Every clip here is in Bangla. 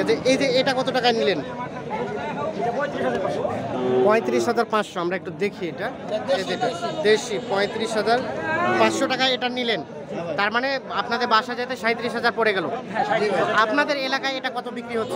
এই যে এটা কত টাকায় নিলেন? 35,500। আমরা একটু দেখি এটা, দেশি 35,500 টাকায় এটা নিলেন। তার মানে আপনাদের বাসা যেতে 37,000 পড়ে গেল। আপনাদের এলাকায় এটা কত বিক্রি হচ্ছে?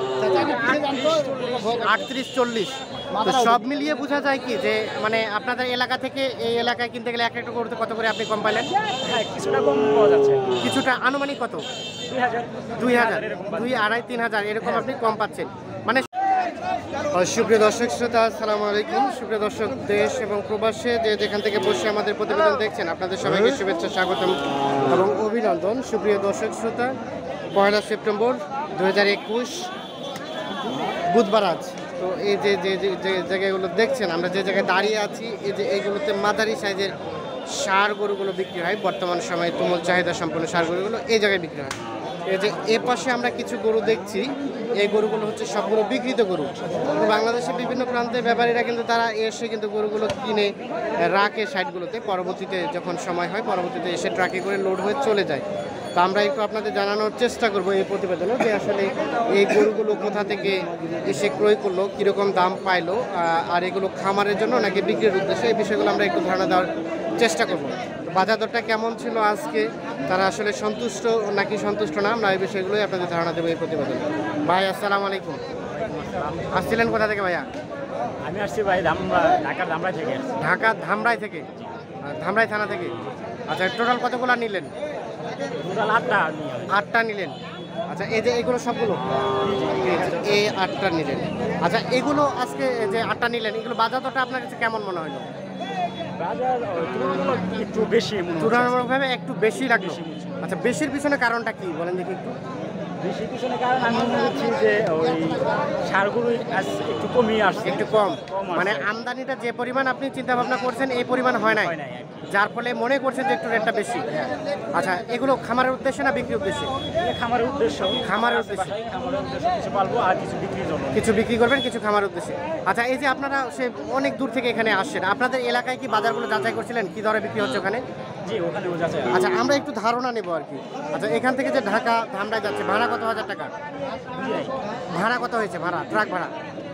38-40। তো সব মিলিয়ে বোঝা যায় কি যে মানে আপনাদের এলাকা থেকে এই এলাকায় কিনতে গেলে একটা করতে কত করে আপনি কম পাইলেন? কিছুটা কম পাওয়া যাচ্ছে। কিছুটা আনুমানিক কত? 2,000, 2,500-3,000 এরকম আপনি কম পাচ্ছেন। মানে সুপ্রিয় দর্শক শ্রোতা, আসসালামু আলাইকুম। সুপ্রিয় দর্শক, দেশ এবং প্রবাসে যে যেখান থেকে বসে আমাদের প্রতিবেদন দেখছেন, আপনাদের সবাইকে শুভেচ্ছা, স্বাগতম এবং অভিনন্দন। সুপ্রিয় দর্শক শ্রোতা, 1 সেপ্টেম্বর 2021 বুধবার আজ। তো এই যে যে জায়গাগুলো দেখছেন, আমরা যে জায়গায় দাঁড়িয়ে আছি, এই যে এইগুলোতে মাঝারি সাইজের ষাঁড় গরুগুলো বিক্রি হয়। বর্তমান সময়ে তুমুল চাহিদা সম্পন্ন ষাঁড় গরুগুলো এই জায়গায় বিক্রি হয়। এই যে এ পাশে আমরা কিছু গরু দেখছি, এই গরুগুলো হচ্ছে সবগুলো বিক্রিত গরু। বাংলাদেশের বিভিন্ন প্রান্তের ব্যাপারীরা কিন্তু তারা এসে কিন্তু গরুগুলো কিনে রাখে সাইডগুলোতে, পরবর্তীতে যখন সময় হয় পরবর্তীতে এসে ট্রাকে করে লোড হয়ে চলে যায়। তো আমরা একটু আপনাদের জানানোর চেষ্টা করব এই প্রতিবেদনে যে আসলে এই গরুগুলো কোথা থেকে এসে ক্রয় করলো, কীরকম দাম পাইলো, আর এগুলো খামারের জন্য নাকি বিক্রির উদ্দেশ্যে, এই বিষয়গুলো আমরা একটু ধারণা দেওয়ার চেষ্টা করব। বাজার দরটা কেমন ছিল আজকে, তারা আসলে সন্তুষ্ট নাকি সন্তুষ্ট না, আমরা এই বিষয়গুলোই আপনাদের ধারণা দেবো এই প্রতিবেদনে। ভাই আসসালামু আলাইকুম। আসছিলেন কোথা থেকে ভাইয়া? আমি আসছি ভাই ঢাকার ধামরাই থেকে। ঢাকার ধামরাই থেকে? ধামরাই থানা থেকে। আচ্ছা, টোটাল কতগুলো নিলেন? টোটাল 8টা নিলেন। আচ্ছা, এই যে এগুলো সবগুলো এই 8টা নিলেন। আচ্ছা, এগুলো আজকে যে 8টা নিলেন, এগুলো বাজার দরটা আপনার কাছে কেমন মনে হলো? বাজার তুলনামূলক একটু বেশি, তুলনামূলকভাবে একটু বেশি লাগলো। আচ্ছা, বেশির পিছনে কারণটা কি বলেন দেখি একটু। বেশির পিছনে কারণ আমি মনে করছি যে ওই সারগুলো একটু কমিয়ে আসছে, একটু কম, মানে আমদানিটা যে পরিমাণ আপনি চিন্তা ভাবনা করছেন এই পরিমাণ হয় নাই, যার ফলে মনে করছেন যে একটু রেটটা বেশি। আচ্ছা, এগুলো খামারের উদ্দেশ্যে না বিক্রির উদ্দেশ্যে? খামারের উদ্দেশ্য। খামারের উদ্দেশ্যে কিছু পালবো আর কিছু বিক্রির জন্য। কিছু বিক্রি করবেন, কিছু খামারের উদ্দেশ্যে। আচ্ছা, এই যে আপনারা সে অনেক দূর থেকে এখানে আসছেন, আপনাদের এলাকায় কি বাজারগুলো যাচাই করছিলেন কি দরে বিক্রি হচ্ছে ওখানে? জি, ওখানে যাচাই। আচ্ছা, আমরা একটু ধারণা নেব আর কি। আচ্ছা, এখান থেকে যে ঢাকা ধামরাই যাচ্ছে, ভাড়া কত হাজার টাকা? ভাড়া কত হয়েছে? ভাড়া ট্রাক ভাড়া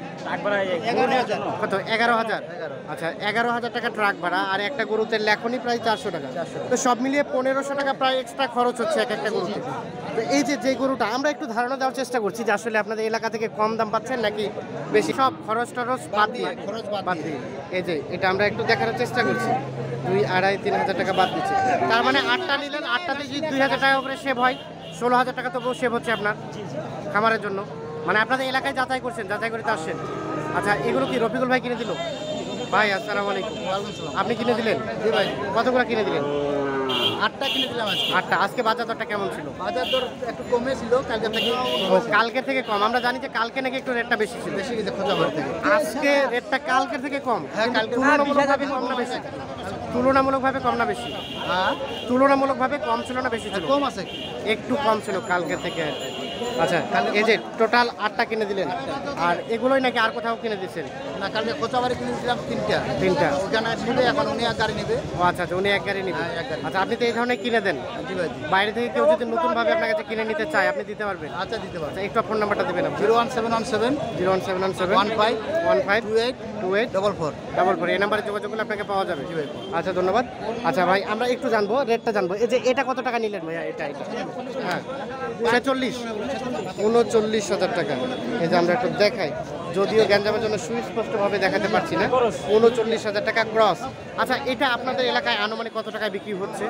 কত? 11,000। আচ্ছা, 11,000 টাকা ট্রাক ভাড়া, আর একটা গরুতে লেখনি প্রায় 400 টাকা। তো সব মিলিয়ে 1500 টাকা প্রায় এক্সট্রা খরচ হচ্ছে এক একটা গরুতে। তো এই যে গরুটা আমরা একটু ধারণা দেওয়ার চেষ্টা করছি যে আসলে আপনাদের এলাকা থেকে কম দাম পাচ্ছেন নাকি বেশি, সব খরচ টরচ বাদ দিয়ে এই যে এটা আমরা একটু দেখার চেষ্টা করছি। 2,500-3,000 টাকা বাদ দিচ্ছে। তার মানে 8টা নিলেন, 8টাতে যদি 2,000 টাকা করে সেভ হয়, 16,000 টাকা তবুও সেভ হচ্ছে আপনার খামারের জন্য। মানে আপনাদের এলাকায় যাচাই করছেন, যাচাই করে তো আসছেন। আচ্ছা, এগুলো কি রফিকুল ভাই কিনে দিল? ভাই আসসালামু আলাইকুম। আপনি কিনে দিলেন? জি ভাই। কতগুলো কিনে দিলেন? 8টা কিনে দিলাম আজকে। 8টা। আজকে বাজার দরটা কেমন ছিল? বাজার দর একটু কমে ছিল কালকে থেকে। কালকের থেকে কম? আমরা জানি যে কালকে নাকি একটু রেটটা বেশি ছিল। বেশি গেছে খোঁজাবার থেকে। আজকে রেটটা কালকের থেকে কম? হ্যাঁ, কালকে তুলনামূলকভাবে কম না বেশি? তুলনামূলকভাবে কম না বেশি? হ্যাঁ, তুলনামূলকভাবে কম ছিল না বেশি ছিল? কম আছে। একটু কম ছিল কালকের থেকে। আচ্ছা, এই যে টোটাল 8টা কিনে দিলেন, আর এগুলোই নাকি আর কোথাও কিনে দিচ্ছেন? না, কালকে কোচাবাড়ি কিনে দিলাম 3টা। ওখানে নিবে, এখন উনি এক গাড়ি নেবে। ও আচ্ছা, উনি এক গাড়ি নেবেন। হ্যাঁ, এক গাড়ি। আচ্ছা, আপনি তো এই ধরনের কিনে দেন? জি ভাই। বাইরে থেকে কেউ যদি নতুনভাবে আপনার কাছে কিনে নিতে চায় আপনি দিতে পারবেন? আচ্ছা, দিতে পারবো। আচ্ছা, একটু ফোন নাম্বারটা দেবেন। 01717 01717 15 15 28 44 44। এই নাম্বারে যোগাযোগ করলে আপনাকে পাওয়া যাবে। আচ্ছা, ধন্যবাদ। আচ্ছা ভাই, আমরা একটু জানবো, রেটটা জানবো। এই যে এটা কত টাকা নিলেন ভাইয়া? এটা হ্যাঁ 39,000 টাকা। এই যে আমরা একটু দেখাই, যদিও গ্যাঞ্জামের জন্য সুস্পষ্টভাবে দেখাতে পারছি না। 39,000 টাকা ক্রস। আচ্ছা, এটা আপনাদের এলাকায় আনুমানিক কত টাকায় বিক্রি হচ্ছে?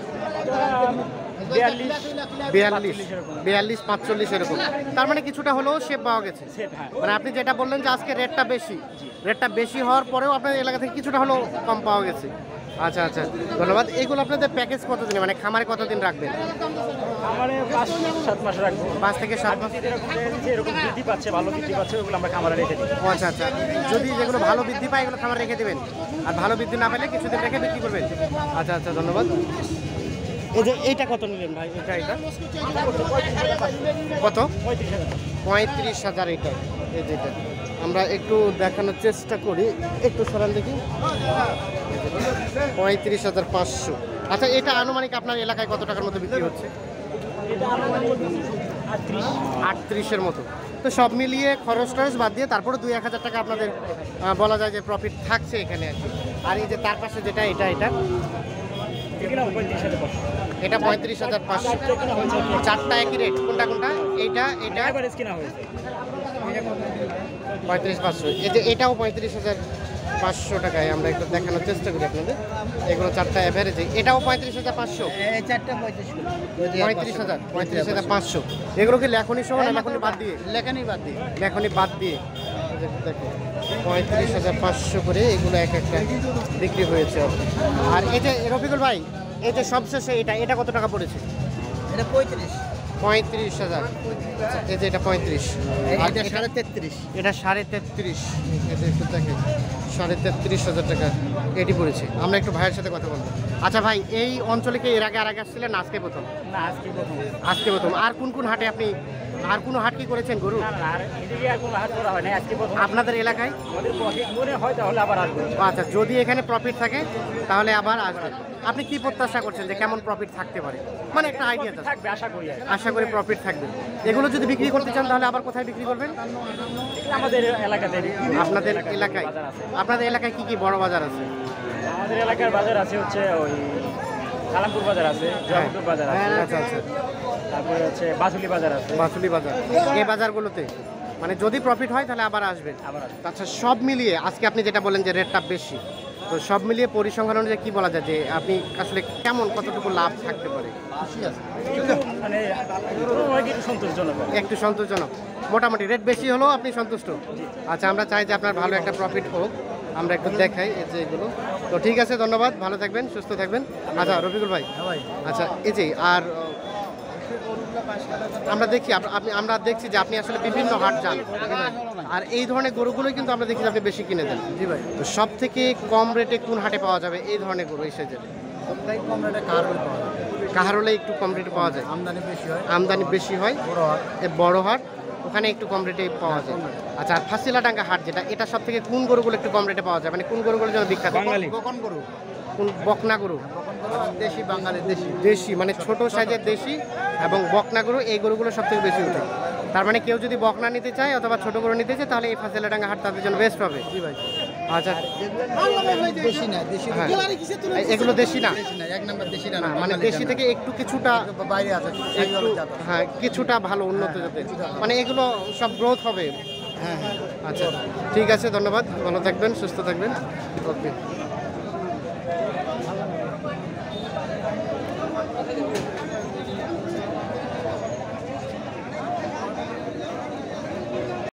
42-45 এরকম। তার মানে কিছুটা হলেও সেভ পাওয়া গেছে। মানে আপনি যেটা বললেন যে আজকে রেটটা বেশি হওয়ার পরেও আপনাদের এলাকা থেকে কিছুটা হলেও কম পাওয়া গেছে। আচ্ছা আচ্ছা, ধন্যবাদ। এগুলো আপনাদের প্যাকেজ কতদিন, মানে খামারে কতদিন রাখবেন? খামারে 5-7 মাস রাখবো। 5 থেকে 7 মাস। এরকম বৃদ্ধি পাচ্ছে, ভালো বৃদ্ধি পাচ্ছে, ওগুলো আমরা খামারে রেখে দিই। আচ্ছা আচ্ছা, যদি যেগুলো ভালো বৃদ্ধি পায় এগুলো খামারে রেখে দেবেন, আর ভালো বৃদ্ধি না পেলে কিছুদিন রেখে বিক্রি করবেন। আচ্ছা আচ্ছা, ধন্যবাদ। এই যে এইটা কত নিলেন ভাই? এটা কত? 35,000। এটা এই যেটা আমরা একটু দেখানোর চেষ্টা করি, একটু সরান দেখি। 35,500। আচ্ছা, এটা আনুমানিক আপনার এলাকায় কত টাকার মতো বিক্রি হচ্ছে? 38-এর মতো। তো সব মিলিয়ে খরচ টরচ বাদ দিয়ে তারপরে 2-1 হাজার টাকা আপনাদের বলা যায় যে প্রফিট থাকছে এখানে আর কি। আর এই যে তার পাশে যেটা এটা এটা 35,500, চারটা একই রেট। কোনটা এইটা 35,500, এই যে এটাও 35,500 টাকায়। আমরা একটু দেখানোর চেষ্টা করি আপনাদের। এগুলো চারটা অ্যাভারেজে, এটাও 35,500, 35,500। এগুলো কি লেখনি সহ না লেখনি বাদ দিয়ে? লেখনি বাদ দিয়ে দেখো 35,500 করে এগুলো এক একটা বিক্রি হয়েছে। আর এই যে রফিকুল ভাই, এই যে সবশেষে এটা কত টাকা পড়েছে? এটা 35,000। এই যে এটা 35, আর এটা 33.5। এটা 33.5। এটা একটু দেখেন 33,000 টাকা এটি পড়েছে। আমরা একটু ভাইয়ের সাথে কথা বলবো। আচ্ছা ভাই, এই অঞ্চলে কি এর আগে আসছিলেন? আজকে প্রথম? না, আজকে প্রথম। আর কোন হাটে আপনি আর কোনো হাট কি করেছেন গরু? আপনাদের এলাকায় আচ্ছা, যদি এখানে প্রফিট থাকে তাহলে আবার আসবেন। আপনি কি প্রত্যাশা করছেন যে কেমন প্রফিট থাকতে পারে? মানে একটা আইডিয়া থাকবে, আশা করি প্রফিট থাকবে। এগুলো যদি বিক্রি করতে চান তাহলে আবার কোথায় বিক্রি করবেন? আমাদের এলাকাতে। আপনাদের এলাকায় কি কি বড় বাজার আছে? আমাদের এলাকার বাজার আছে হচ্ছে ওই কালামপুর বাজার আছে, জয়পুর বাজার আছে, আচ্ছা, তারপরে হচ্ছে বাসুলি বাজার আছে। এই বাজারগুলোতে মানে যদি প্রফিট হয় তাহলে আবার আসবেন। আচ্ছা, সব মিলিয়ে আজকে আপনি যেটা বলেন যে রেটটা বেশি, তো সব মিলিয়ে পরিসংখ্যান অনুযায়ী কি বলা যায় যে আপনি আসলে কতটুকু লাভ থাকতে পারে? মানে একটু সন্তোষজনক, মোটামুটি রেট বেশি হলেও আপনি সন্তুষ্ট? আচ্ছা, আমরা চাই যে আপনার ভালো একটা প্রফিট হোক। আমরা একটু দেখাই এই যে এগুলো। তো ঠিক আছে, ধন্যবাদ, ভালো থাকবেন, সুস্থ থাকবেন। আচ্ছা রফিকুল ভাই, আচ্ছা এই যে আর আমরা দেখছি যে আপনি আসলে বিভিন্ন হাট যান, আর এই ধরনের গরুগুলোই কিন্তু আমরা দেখি যে আপনি বেশি কিনে দেন। জি ভাই। তো সব থেকে কম রেটে কোন হাটে পাওয়া যাবে এই ধরনের গরু? এই সাইজের কাহারোলে একটু কম রেটে পাওয়া যায়, আমদানি বেশি হয়। বড় হাট ওখানে একটু কম রেটে পাওয়া যায়। আচ্ছা, আর ফাঁসিলাডাঙ্গা হাট যেটা, এটা সব থেকে কোন গরুগুলো একটু কম রেটে পাওয়া যায়? মানে কোন গরুগুলো যেন বিখ্যাত? কোন বকনা গরু? দেশি মানে ছোট সাইজের দেশি এবং বকনা গরু, এই গরুগুলো সব থেকে বেশি উঠে। তার মানে কেউ যদি বকনা নিতে চায় অথবা ছোট গরু নিতে চায় তাহলে এই ফাঁসিলাডাঙ্গা হাট তাদের জন্য বেস্ট হবে। আচ্ছা, এগুলো দেশি না, মানে দেশি থেকে একটু কিছুটা বাইরে আছে, হ্যাঁ কিছুটা ভালো উন্নত জাতের, মানে এগুলো সব গ্রোথ হবে। আচ্ছা ঠিক আছে, ধন্যবাদ, ভালো থাকবেন, সুস্থ থাকবেন, ওকে।